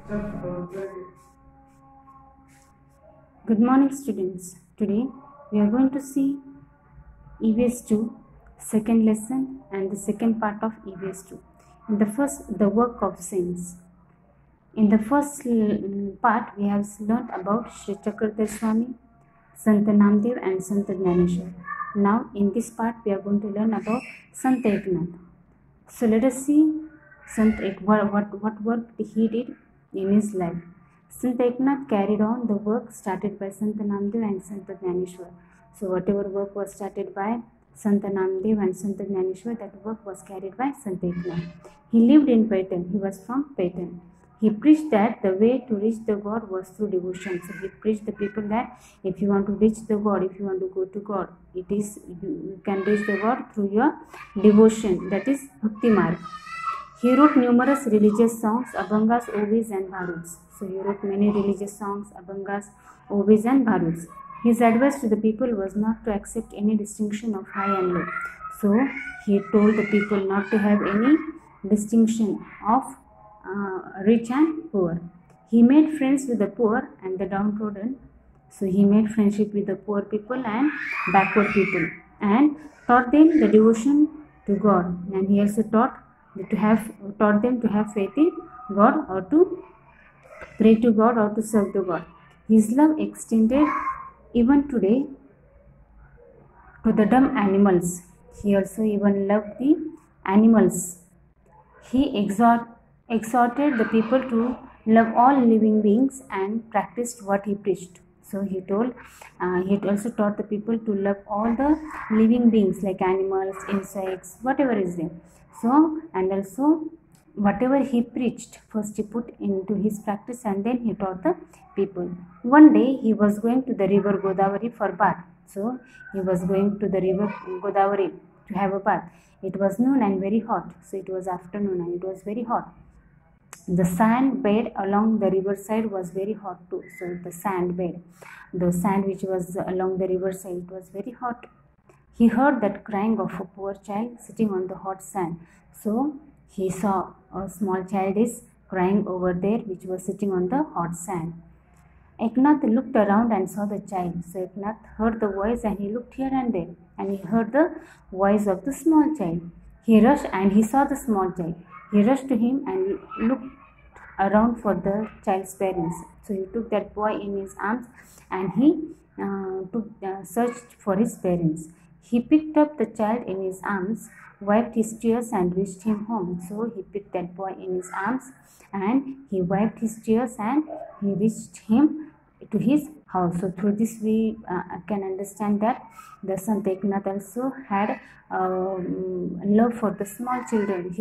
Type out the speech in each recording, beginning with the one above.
Good morning, students. Today we are going to see EVS 2, second lesson, and the second part of EVS 2. In the first, the work of saints. In the first part, we have learned about Sri Chakravarti Swami, Sant Namdev, and Sant Jnaneshwar. Now, in this part, we are going to learn about Sant Eknath. So, let us see what work he did in his life. Sant Eknath carried on the work started by Sant Namdev and Sant Jnaneshwar. So, whatever work was started by Sant Namdev and Sant Jnaneshwar, that work was carried by Sant Eknath. He lived in Paitan. He was from Paitan. He preached that the way to reach the God was through devotion. So he preached the people that if you want to reach the God, if you want to go to God, it is you can reach the God through your devotion. That is Bhakti Marg. He wrote numerous religious songs, abhangas, ovis, and bharuds. So he wrote many religious songs, abhangas, ovis, and bharuds. His advice to the people was not to accept any distinction of high and low. So he told the people not to have any distinction of rich and poor. He made friends with the poor and the downtrodden. So he made friendship with the poor people and backward people and taught them the devotion to God. And he also taught them to have faith in God or to pray to God or to serve the God. His love extended even today to the dumb animals. He also even loved the animals. He exhorted the people to love all living beings and practiced what he preached. So he also taught the people to love all the living beings like animals, insects, whatever is there. So, and also whatever he preached, first he put into his practice and then he taught the people. One day he was going to the river Godavari for bath. So he was going to the river Godavari to have a bath. It was noon and very hot. So it was afternoon and it was very hot. The sand bed along the riverside was very hot too. So the sand which was along the riverside, it was very hot. He heard that crying of a poor child sitting on the hot sand. So he saw a small child is crying over there which was sitting on the hot sand. Eknath looked around and saw the child. So Eknath heard the voice and he looked here and there and he heard the voice of the small child. He rushed and he saw the small child. He rushed to him and looked around for the child's parents. So he took that boy in his arms and he searched for his parents. He picked up the child in his arms, wiped his tears and reached him home. So he picked that boy in his arms and he wiped his tears and he reached him to his house. So through this we can understand that the Sant Eknath also had love for the small children.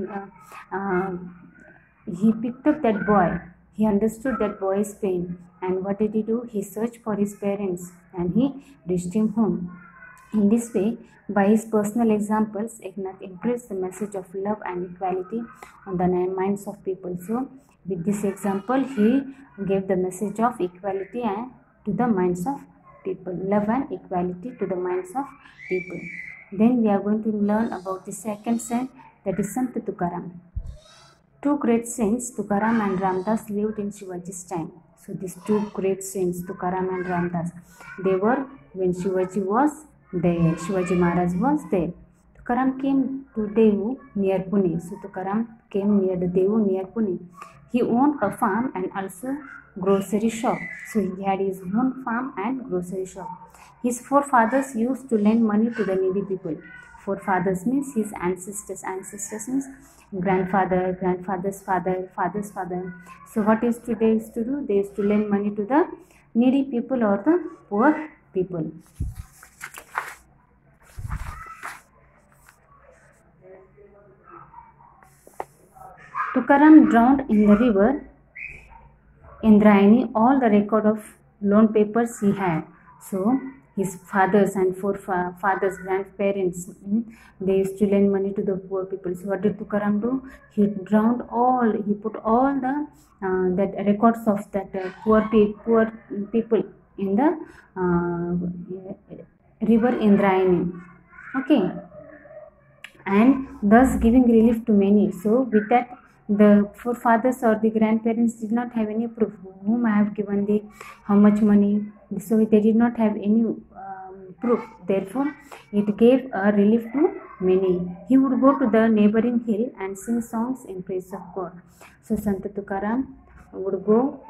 He picked up that boy. He understood that boy's pain. And what did he do? He searched for his parents and he reached him home. In this way, by his personal examples, Eknath impressed the message of love and equality on the minds of people. So, with this example, he gave the message of equality to the minds of people. Love and equality to the minds of people. Then we are going to learn about the second saint, that is Sant Tukaram. Two great saints, Tukaram and Ramdas, lived in Shivaji's time. So these two great saints, Tukaram and Ramdas, they were when Shivaji was there. Shivaji Maharaj was there. Tukaram came to Devu near Pune. So Tukaram came near the Devu near Pune. He owned a farm and also grocery shop. So he had his own farm and grocery shop. His forefathers used to lend money to the needy people. Forefathers means his ancestors. Ancestors means grandfather, grandfather's father, father's father. So what they used to do? They used to lend money to the needy people or the poor people. Tukaram drowned in the river Indrayani all the record of loan papers he had. So his fathers and forefathers, grandparents, they used to lend money to the poor people. So what did Tukaram do? He drowned all. He put all the that records of that poor people in the river Indrayani. Okay, and thus giving relief to many. So with that the forefathers or the grandparents did not have any proof whom I have given the how much money, so they did not have any proof. Therefore, it gave a relief to many. He would go to the neighboring hill and sing songs in praise of God. So Sant Tukaram would go,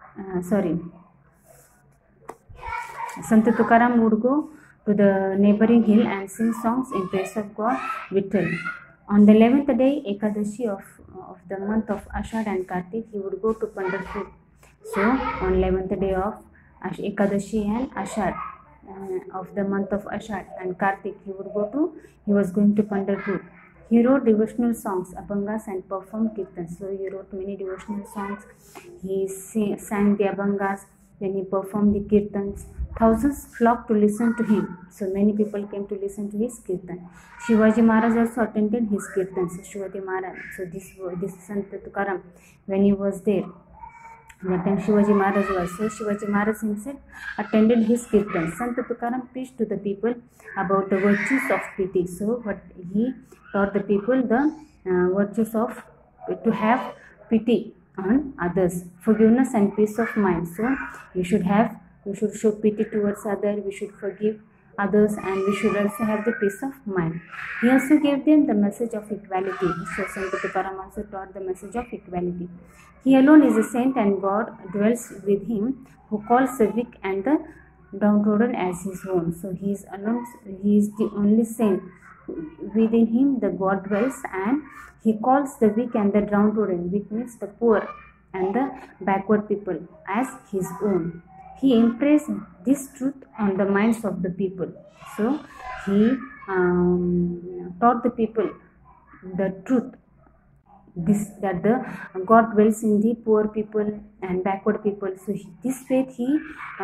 Sant Tukaram would go to the neighboring hill and sing songs in praise of God, Vittal. On the 11th day, Ekadashi of the month of Ashad and Kartik, he would go to Pandharpur. So, on 11th day of Ekadashi and Ashad of the month of Ashad and Kartik, he was going to Pandharpur. He wrote devotional songs, Abhangas, and performed kirtans. So, he wrote many devotional songs. He sang the Abhangas, then he performed the kirtans. Thousands flocked to listen to him. So many people came to listen to his kirtan. Shivaji Maharaj also attended his kirtans. Shivaji Maharaj. So this is Sant Tukaram. When he was there, that time Shivaji Maharaj was. So Shivaji Maharaj himself attended his kirtans. Sant Tukaram preached to the people about the virtues of pity. So what he taught the people the virtues of to have pity on others, forgiveness and peace of mind. So we should show pity towards others, we should forgive others, and we should also have the peace of mind. He also gave them the message of equality. So Sant Tukaram also taught the message of equality. He alone is a saint, and God dwells with him, who calls the weak and the downtrodden as his own. So he is alone, he is the only saint. Within him the God dwells, and he calls the weak and the downtrodden, weak means the poor and the backward people, as his own. He impressed this truth on the minds of the people. So he taught the people the truth, that the God dwells in the poor people and backward people. So this faith he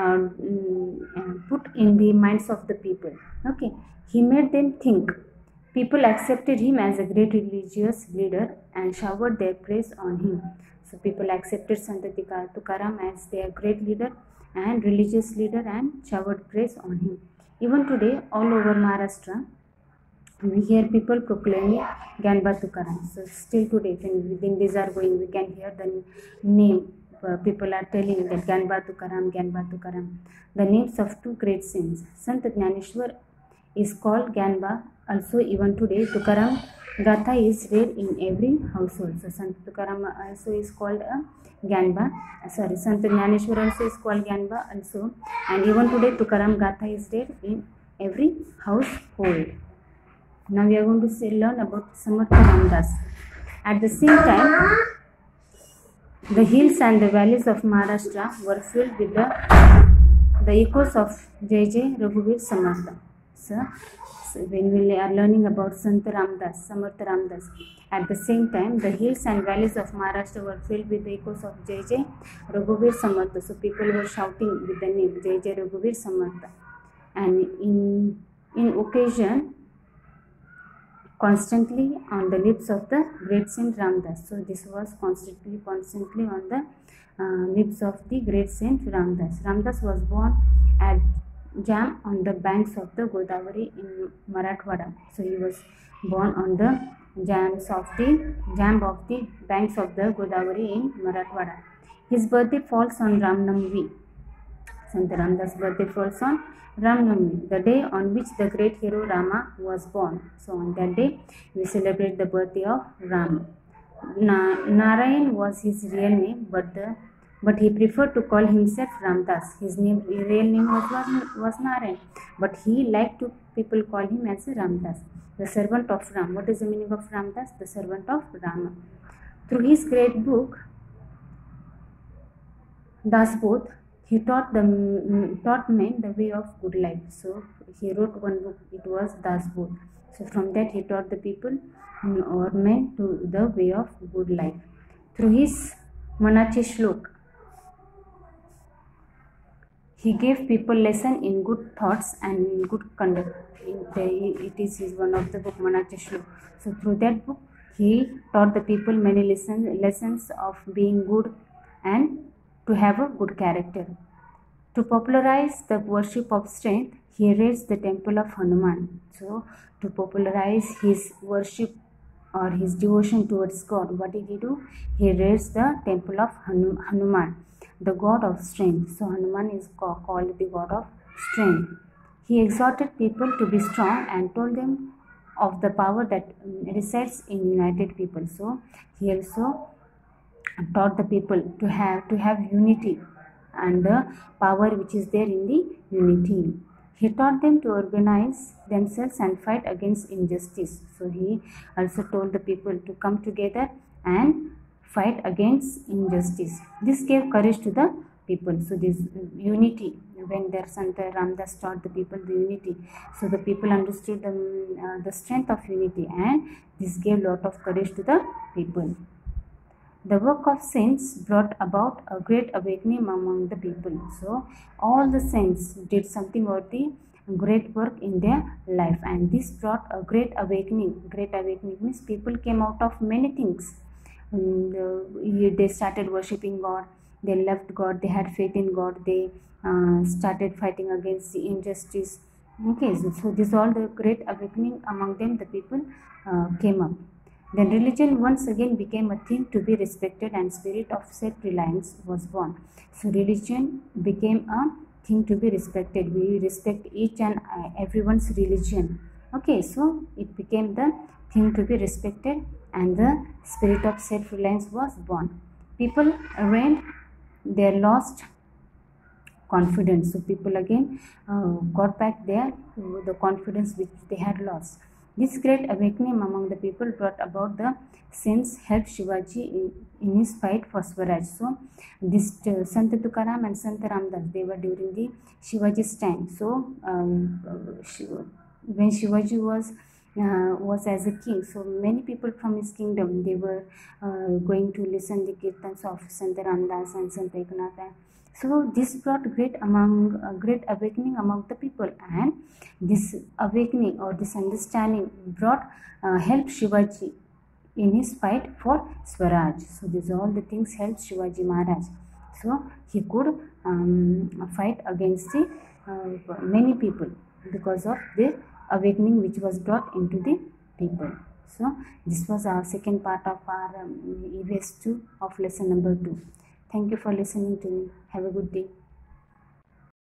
put in the minds of the people. Okay, he made them think. People accepted him as a great religious leader and showered their praise on him. So people accepted Sant Tukaram as their great leader and religious leader and showered praise on him. Even today, all over Maharashtra, we hear people proclaiming Gyanba Tukaram. So still today, when these are going, we can hear the name. People are telling that Gyanba Tukaram, Gyanba Tukaram. The names of two great saints. Sant Jnaneshwar is called Gyanba. Also, even today, Tukaram Gatha is read in every household. So Sant Tukaram also is called a Gyanba. Sant Jnaneshwar also is called Gyanba also. And even today, Tukaram Gatha is read in every household. Now we are going to learn about Samartha Ramdas. At the same time, the hills and the valleys of Maharashtra were filled with the echoes of Jai Jai Raghuvir Samartha. So when we are learning about Sant Ramdas, Samartha Ramdas, at the same time, the hills and valleys of Maharashtra were filled with the echoes of Jai Jai Raghuvir Samartha. So people were shouting with the name Jai Jai Raghuvir Samartha. And in occasion, constantly on the lips of the great Saint Ramdas. So this was constantly on the lips of the great Saint Ramdas. Ramdas was born at Jam on the banks of the Godavari in Marathwada. So he was born on the jam of the banks of the Godavari in Marathwada. His birthday falls on Ramnavami. Sant Ramdas' birthday falls on Ramnavami, the day on which the great hero Rama was born. So on that day, we celebrate the birthday of Rama. Narayan was his real name, but he preferred to call himself Ramdas. His real name was Narayan, but he liked to people call him as Ramdas, the servant of Ram. What is the meaning of Ramdas? The servant of Rama. Through his great book, Dasbodh, he taught men the way of good life. So he wrote one book, it was Dasbodh. So from that he taught the people or men to the way of good life. Through his Manache Shlok, he gave people lesson in good thoughts and in good conduct. It is one of the book Manache Shlok. So through that book, he taught the people many lessons of being good and to have a good character. To popularize the worship of strength, he raised the temple of Hanuman. So to popularize his worship or his devotion towards God, what did he do? He raised the temple of Hanuman, the god of strength. So Hanuman is called the god of strength. He exhorted people to be strong and told them of the power that resides in united people. So he also taught the people to have unity and the power which is there in the unity. He taught them to organize themselves and fight against injustice. So he also told the people to come together and fight against injustice. This gave courage to the people. So this unity, when their Santa Ramdas taught the people the unity, so the people understood the strength of unity, and this gave lot of courage to the people. The work of saints brought about a great awakening among the people. So all the saints did something or the great work in their life, and this brought a great awakening. Great awakening means people came out of many things. They started worshipping God, they loved God, they had faith in God, they started fighting against the injustice. Okay, so this all the great awakening among them, the people came up. Then religion once again became a thing to be respected, and spirit of self-reliance was born. So religion became a thing to be respected. We respect each and everyone's religion. Okay, so it became the thing to be respected, and the spirit of self-reliance was born. People reigned their lost confidence. So people again got back the confidence which they had lost. This great awakening among the people brought about the saints helped Shivaji in his fight for Swaraj. So this Sant Tukaram and Sant Ramdas, they were during the Shivaji's time. So when Shivaji was as a king, so many people from his kingdom, they were going to listen the kirtans of Sant Ramdas and Sant Eknath. So this brought great awakening among the people, and this awakening or this understanding brought helped Shivaji in his fight for Swaraj. So these all the things helped Shivaji Maharaj. So he could fight against the many people because of the awakening which was brought into the people. So this was our second part of our EVS 2 of lesson number 2. Thank you for listening to me. Have a good day.